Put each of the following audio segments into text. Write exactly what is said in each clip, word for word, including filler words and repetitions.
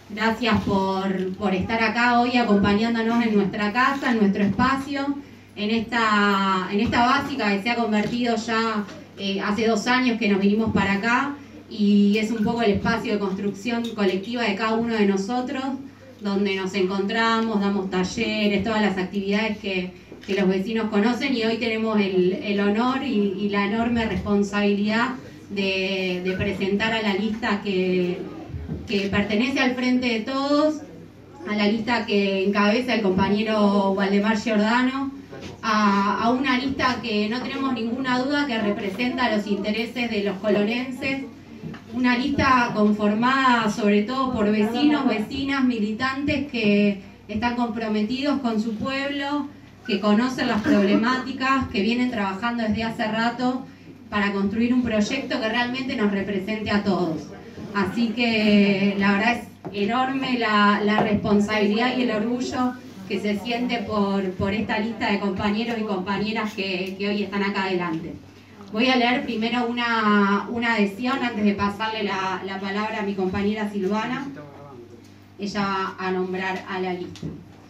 Gracias por, por estar acá hoy acompañándonos en nuestra casa, en nuestro espacio, en esta, en esta básica que se ha convertido ya eh, hace dos años que nos vinimos para acá, y es un poco el espacio de construcción colectiva de cada uno de nosotros, donde nos encontramos, damos talleres, todas las actividades que, que los vecinos conocen, y hoy tenemos el, el honor y, y la enorme responsabilidad de, de presentar a la lista que, que pertenece al Frente de Todos, a la lista que encabeza el compañero Waldemar Giordano, a, a una lista que no tenemos ninguna duda que representa los intereses de los colonenses, una lista conformada sobre todo por vecinos, vecinas, militantes que están comprometidos con su pueblo, que conocen las problemáticas, que vienen trabajando desde hace rato para construir un proyecto que realmente nos represente a todos. Así que la verdad es enorme la, la responsabilidad y el orgullo que se siente por, por esta lista de compañeros y compañeras que, que hoy están acá adelante. Voy a leer primero una, una adhesión antes de pasarle la, la palabra a mi compañera Silvana. Ella va a nombrar a la lista.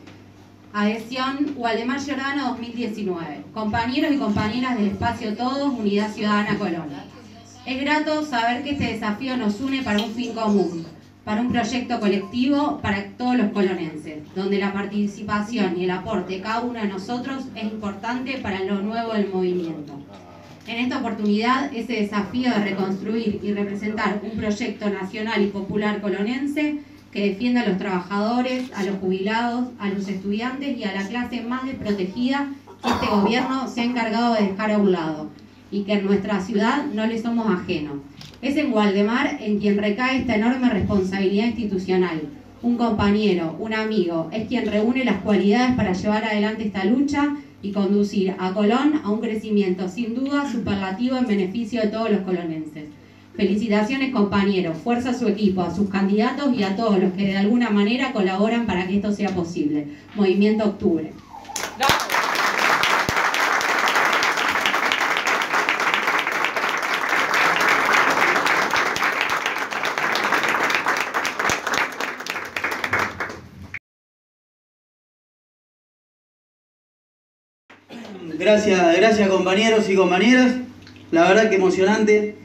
Adhesión Waldemar Giordano dos mil diecinueve. Compañeros y compañeras del Espacio Todos, Unidad Ciudadana Colón. Es grato saber que este desafío nos une para un fin común, para un proyecto colectivo para todos los colonenses, donde la participación y el aporte de cada uno de nosotros es importante para lo nuevo del movimiento. En esta oportunidad, ese desafío de reconstruir y representar un proyecto nacional y popular colonense que defienda a los trabajadores, a los jubilados, a los estudiantes y a la clase más desprotegida que este gobierno se ha encargado de dejar a un lado y que en nuestra ciudad no le somos ajenos. Es en Waldemar en quien recae esta enorme responsabilidad institucional. Un compañero, un amigo, es quien reúne las cualidades para llevar adelante esta lucha y conducir a Colón a un crecimiento sin duda superlativo en beneficio de todos los colonenses. Felicitaciones compañeros, fuerza a su equipo, a sus candidatos y a todos los que de alguna manera colaboran para que esto sea posible. Movimiento Octubre. Gracias, gracias compañeros y compañeras, la verdad que emocionante.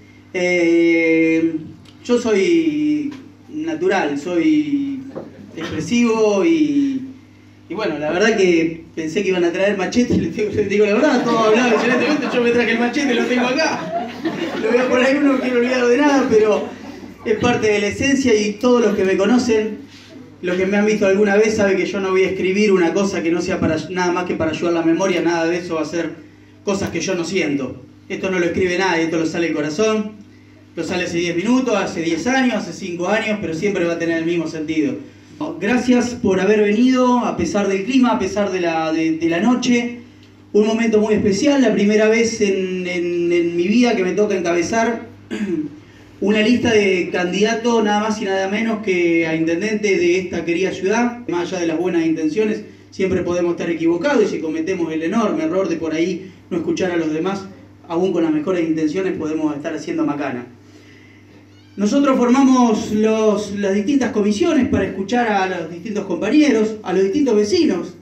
Eh, yo soy natural, soy expresivo y, y bueno, la verdad que pensé que iban a traer machete, les digo, les digo la verdad, todo hablado excelentemente, yo me traje el machete, lo tengo acá, lo voy a poner ahí, no quiero olvidar de nada, pero es parte de la esencia y todos los que me conocen, los que me han visto alguna vez saben que yo no voy a escribir una cosa que no sea para nada más que para ayudar la memoria, nada de eso va a ser cosas que yo no siento. Esto no lo escribe nadie, esto lo sale el corazón, lo sale hace diez minutos, hace diez años, hace cinco años, pero siempre va a tener el mismo sentido. Gracias por haber venido, a pesar del clima, a pesar de la, de, de la noche. Un momento muy especial, la primera vez en, en, en mi vida que me toca encabezar una lista de candidatos nada más y nada menos que a intendente de esta querida ciudad. Más allá de las buenas intenciones, siempre podemos estar equivocados y si cometemos el enorme error de por ahí no escuchar a los demás, aún con las mejores intenciones podemos estar haciendo macana. Nosotros formamos los, las distintas comisiones para escuchar a los distintos compañeros, a los distintos vecinos,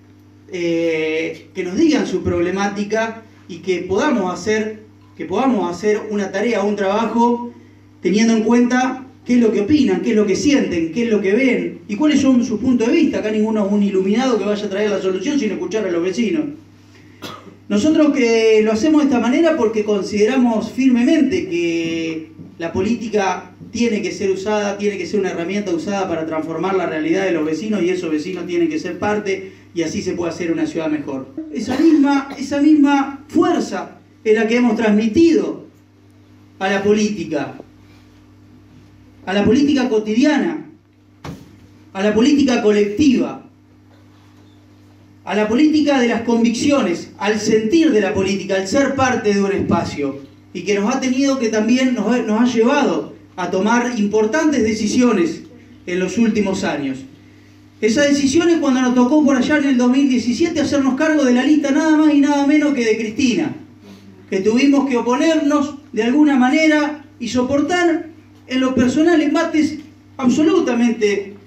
eh, que nos digan su problemática y que podamos hacer, que podamos hacer una tarea, un trabajo teniendo en cuenta qué es lo que opinan, qué es lo que sienten, qué es lo que ven y cuáles son sus puntos de vista. Acá ninguno es un iluminado que vaya a traer la solución sin escuchar a los vecinos. Nosotros que lo hacemos de esta manera porque consideramos firmemente que la política tiene que ser usada, tiene que ser una herramienta usada para transformar la realidad de los vecinos y esos vecinos tienen que ser parte y así se puede hacer una ciudad mejor. Esa misma, esa misma fuerza es la que hemos transmitido a la política. A la política cotidiana, a la política colectiva, a la política de las convicciones, al sentir de la política, al ser parte de un espacio, y que nos ha tenido que también, nos ha, nos ha llevado a tomar importantes decisiones en los últimos años. Esas decisiones cuando nos tocó por allá en el dos mil diecisiete hacernos cargo de la lista nada más y nada menos que de Cristina, que tuvimos que oponernos de alguna manera y soportar en lo personal embates absolutamente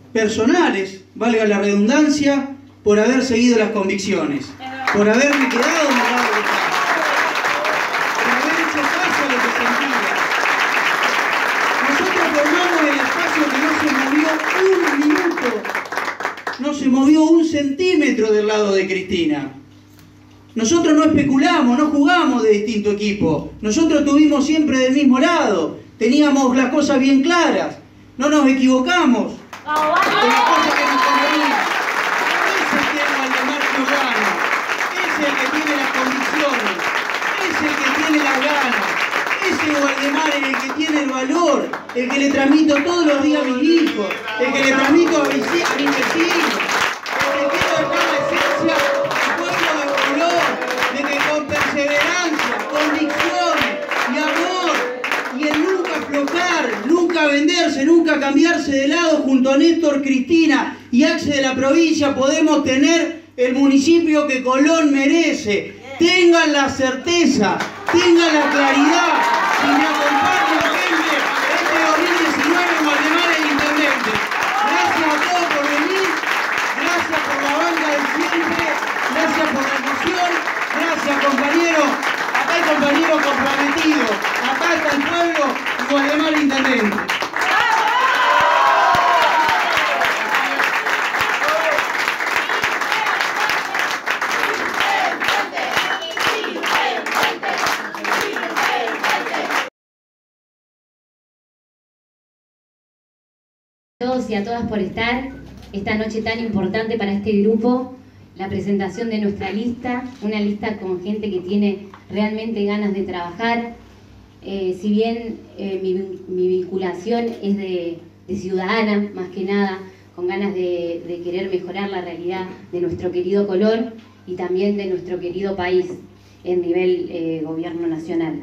personales, valga la redundancia, por haber seguido las convicciones, por haberme quedado en el lado de casa, por haber hecho caso a lo que sentía. Nosotros formamos el espacio que no se movió un minuto, no se movió un centímetro del lado de Cristina. Nosotros no especulamos, no jugamos de distinto equipo. Nosotros estuvimos siempre del mismo lado. Teníamos las cosas bien claras. No nos equivocamos de las cosas que nos convenían. Ese es el Waldemar Giordano. Ese es el que tiene las convicciones. Ese es el que tiene las ganas. Ese Waldemar es el que tiene el valor. El que le transmito todos los días a mis hijos. El que le transmito a mis, a mis vecinos. El que quiero dejar la esencia al pueblo del color. De que con perseverancia, convicciones y amor y en nunca aflojar, nunca venderse, nunca cambiarse de lado, junto a Néstor, Cristina y Axel de la provincia, podemos tener el municipio que Colón merece. Tengan la certeza, tengan la claridad. Si me acompañan, gente, este dos mil diecinueve en Waldemar el intendente. Gracias a todos por venir, gracias por la banca de siempre, gracias por la emoción, gracias compañeros. Acá hay compañeros comprometidos, acá está el pueblo y Waldemar el intendente. A todos y a todas por estar esta noche tan importante para este grupo, la presentación de nuestra lista, una lista con gente que tiene realmente ganas de trabajar. Eh, si bien eh, mi, mi vinculación es de, de ciudadana, más que nada, con ganas de, de querer mejorar la realidad de nuestro querido Colón y también de nuestro querido país en nivel eh, gobierno nacional.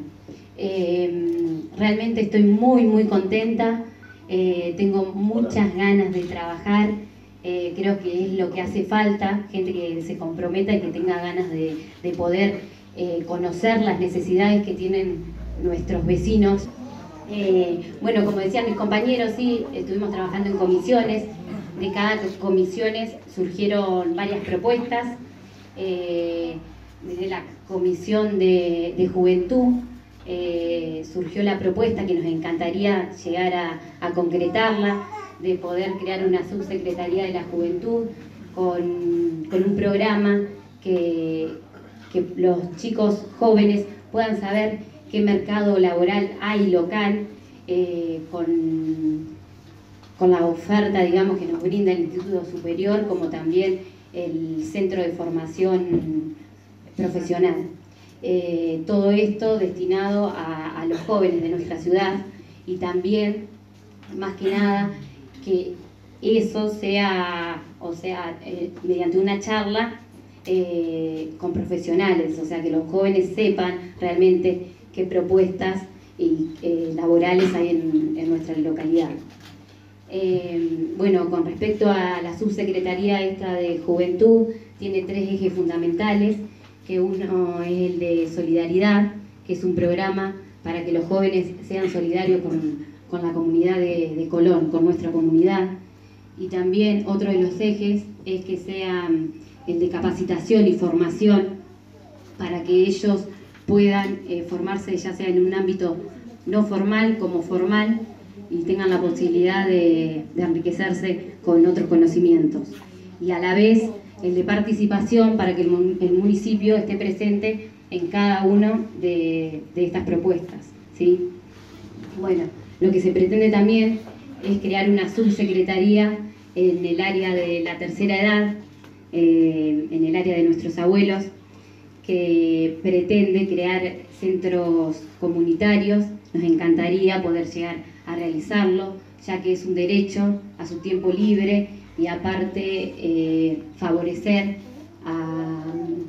Eh, realmente estoy muy, muy contenta. Eh, tengo muchas ganas de trabajar, eh, creo que es lo que hace falta, gente que se comprometa y que tenga ganas de, de poder eh, conocer las necesidades que tienen nuestros vecinos. Eh, bueno, como decían mis compañeros, sí, estuvimos trabajando en comisiones, de cada comisiones surgieron varias propuestas, eh, desde la comisión de, de juventud, Eh, surgió la propuesta que nos encantaría llegar a, a concretarla, de poder crear una subsecretaría de la juventud con, con un programa que, que los chicos jóvenes puedan saber qué mercado laboral hay local, eh, con, con la oferta, digamos, que nos brinda el Instituto Superior, como también el Centro de Formación Profesional. Eh, todo esto destinado a, a los jóvenes de nuestra ciudad y también, más que nada, que eso sea, o sea, eh, mediante una charla eh, con profesionales, o sea, que los jóvenes sepan realmente qué propuestas y, eh, laborales hay en, en nuestra localidad. Eh, bueno, con respecto a la subsecretaría esta de Juventud, tiene tres ejes fundamentales, que uno es el de solidaridad, que es un programa para que los jóvenes sean solidarios con, con la comunidad de, de Colón, con nuestra comunidad. Y también otro de los ejes es que sea el de capacitación y formación para que ellos puedan eh, formarse ya sea en un ámbito no formal como formal y tengan la posibilidad de, de enriquecerse con otros conocimientos. Y a la vez el de participación para que el, el municipio esté presente en cada una de, de estas propuestas, ¿sí? Bueno, lo que se pretende también es crear una subsecretaría en el área de la tercera edad, eh, en el área de nuestros abuelos, que pretende crear centros comunitarios. Nos encantaría poder llegar a realizarlo, ya que es un derecho a su tiempo libre y aparte eh, favorecer a,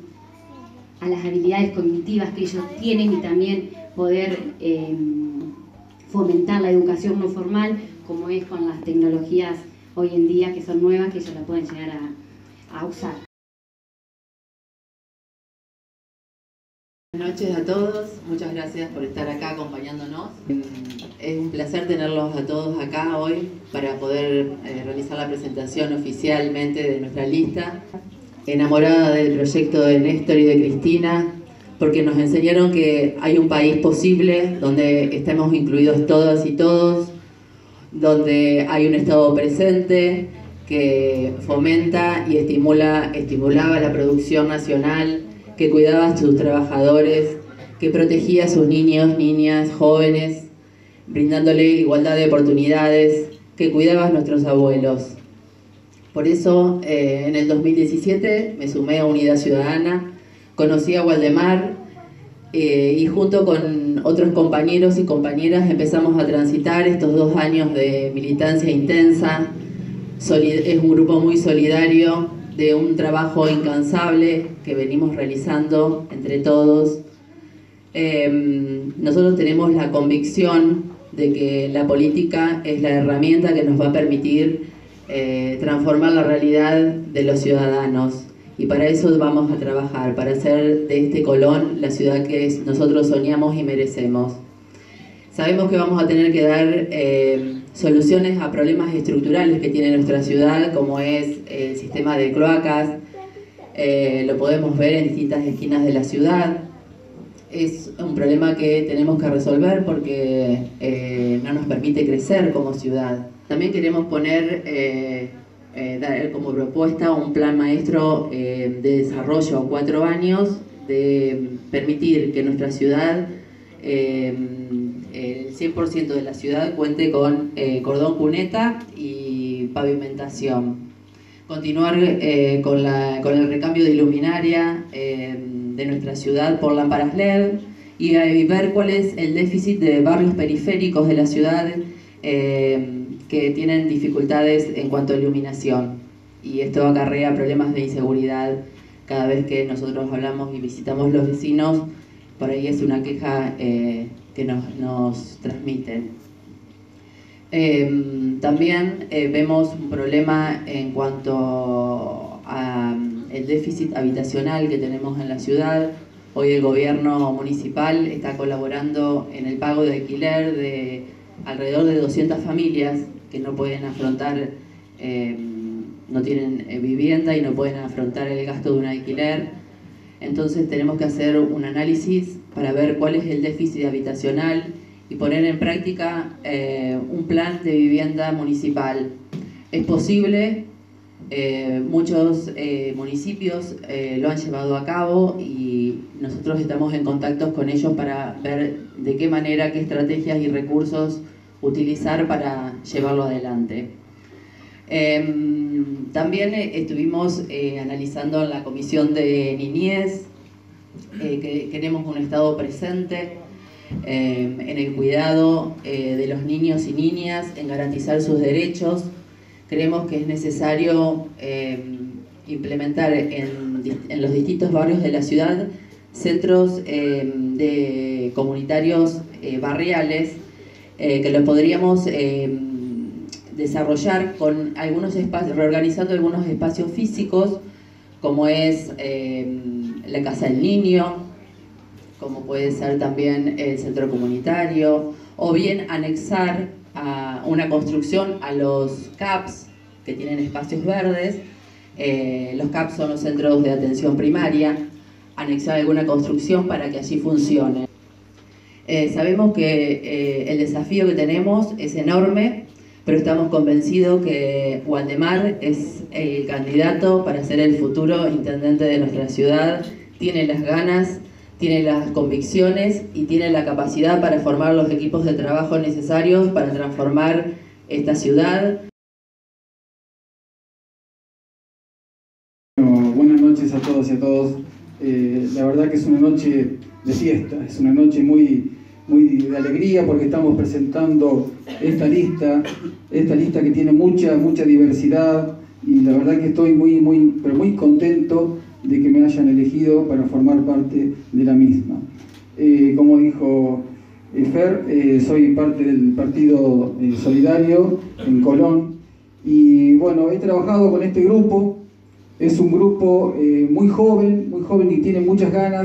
a las habilidades cognitivas que ellos tienen y también poder eh, fomentar la educación no formal, como es con las tecnologías hoy en día que son nuevas, que ellos la pueden llegar a, a usar. Buenas noches a todos, muchas gracias por estar acá acompañándonos. Es un placer tenerlos a todos acá hoy para poder eh, realizar la presentación oficialmente de nuestra lista. Enamorada del proyecto de Néstor y de Cristina, porque nos enseñaron que hay un país posible donde estemos incluidos todas y todos, donde hay un Estado presente que fomenta y estimula, estimulaba la producción nacional, que cuidaba a sus trabajadores, que protegía a sus niños, niñas, jóvenes, brindándole igualdad de oportunidades, que cuidaba a nuestros abuelos. Por eso, eh, en el dos mil diecisiete me sumé a Unidad Ciudadana, conocí a Waldemar eh, y junto con otros compañeros y compañeras empezamos a transitar estos dos años de militancia intensa. Es un grupo muy solidario, de un trabajo incansable que venimos realizando entre todos. Eh, nosotros tenemos la convicción de que la política es la herramienta que nos va a permitir eh, transformar la realidad de los ciudadanos, y para eso vamos a trabajar, para hacer de este Colón la ciudad que nosotros soñamos y merecemos. Sabemos que vamos a tener que dar eh, soluciones a problemas estructurales que tiene nuestra ciudad, como es el sistema de cloacas. Eh, lo podemos ver en distintas esquinas de la ciudad. Es un problema que tenemos que resolver porque eh, no nos permite crecer como ciudad. También queremos poner eh, eh, dar como propuesta un plan maestro eh, de desarrollo a cuatro años, de permitir que nuestra ciudad, eh, el cien por ciento de la ciudad, cuente con eh, cordón cuneta y pavimentación. Continuar eh, con, la, con el recambio de iluminaria eh, de nuestra ciudad por lámparas L E D y, y ver cuál es el déficit de barrios periféricos de la ciudad eh, que tienen dificultades en cuanto a iluminación. Y esto acarrea problemas de inseguridad cada vez que nosotros hablamos y visitamos los vecinos. Por ahí es una queja eh, que nos, nos transmiten. Eh, también eh, vemos un problema en cuanto al déficit habitacional que tenemos en la ciudad. Hoy el gobierno municipal está colaborando en el pago de alquiler de alrededor de doscientas familias que no pueden afrontar, eh, no tienen eh, vivienda y no pueden afrontar el gasto de un alquiler. Entonces tenemos que hacer un análisis para ver cuál es el déficit habitacional y poner en práctica eh, un plan de vivienda municipal. Es posible, eh, muchos eh, municipios eh, lo han llevado a cabo y nosotros estamos en contacto con ellos para ver de qué manera, qué estrategias y recursos utilizar para llevarlo adelante. Eh, también eh, estuvimos eh, analizando en la Comisión de Niñez eh, que queremos un Estado presente eh, en el cuidado eh, de los niños y niñas, en garantizar sus derechos. Creemos que es necesario eh, implementar en, en los distintos barrios de la ciudad centros eh, de comunitarios eh, barriales eh, que los podríamos eh, desarrollar con algunos espacios, reorganizando algunos espacios físicos, como es eh, la Casa del Niño, como puede ser también el centro comunitario, o bien anexar a una construcción a los C A Ps, que tienen espacios verdes. Eh, los C A Ps son los centros de atención primaria, anexar alguna construcción para que allí funcione. Eh, sabemos que eh, el desafío que tenemos es enorme, pero estamos convencidos que Waldemar es el candidato para ser el futuro intendente de nuestra ciudad. Tiene las ganas, tiene las convicciones y tiene la capacidad para formar los equipos de trabajo necesarios para transformar esta ciudad. Bueno, buenas noches a todos y a todos. Eh, la verdad que es una noche de fiesta, es una noche muy... muy de alegría porque estamos presentando esta lista, esta lista que tiene mucha, mucha diversidad, y la verdad que estoy muy, muy, pero muy contento de que me hayan elegido para formar parte de la misma. Eh, como dijo eh, Fer, eh, soy parte del Partido eh, Solidario en Colón, y bueno, he trabajado con este grupo. Es un grupo eh, muy joven, muy joven y tiene muchas ganas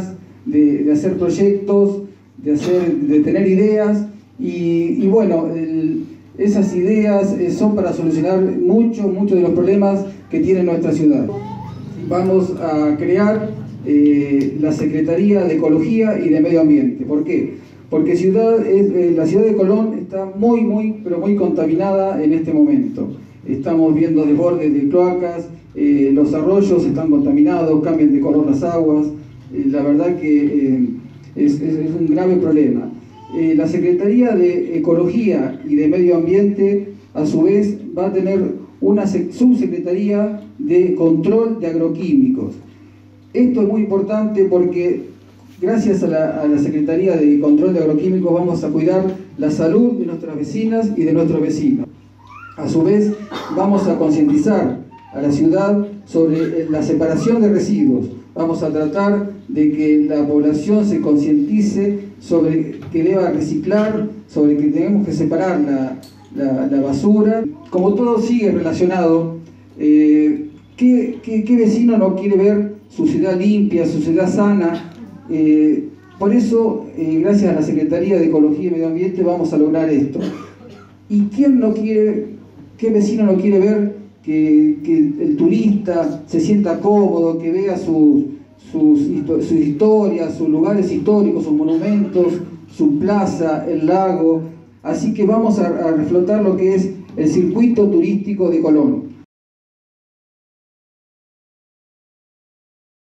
de, de hacer proyectos, de, hacer, de tener ideas y, y bueno, el, esas ideas son para solucionar muchos, muchos de los problemas que tiene nuestra ciudad. Vamos a crear eh, la Secretaría de Ecología y de Medio Ambiente. ¿Por qué? Porque ciudad es, eh, la ciudad de Colón está muy, muy, pero muy contaminada en este momento. Estamos viendo desbordes de cloacas, eh, los arroyos están contaminados, cambian de color las aguas. Eh, la verdad que eh, es, es, es un grave problema. Eh, la Secretaría de Ecología y de Medio Ambiente, a su vez, va a tener una subsecretaría de control de agroquímicos. Esto es muy importante porque gracias a la, a la Secretaría de Control de Agroquímicos vamos a cuidar la salud de nuestras vecinas y de nuestros vecinos. A su vez, vamos a concientizar a la ciudad sobre la separación de residuos. Vamos a tratar de que la población se concientice sobre que deba reciclar, sobre que tenemos que separar la, la, la basura. Como todo sigue relacionado, eh, ¿qué, qué, ¿qué vecino no quiere ver su ciudad limpia, su ciudad sana? Eh, por eso, eh, gracias a la Secretaría de Ecología y Medio Ambiente, vamos a lograr esto. ¿Y quién no quiere, qué vecino no quiere ver que, que el turista se sienta cómodo, que vea sus, sus, sus historias, sus lugares históricos, sus monumentos, su plaza, el lago? Así que vamos a, a reflotar lo que es el circuito turístico de Colón.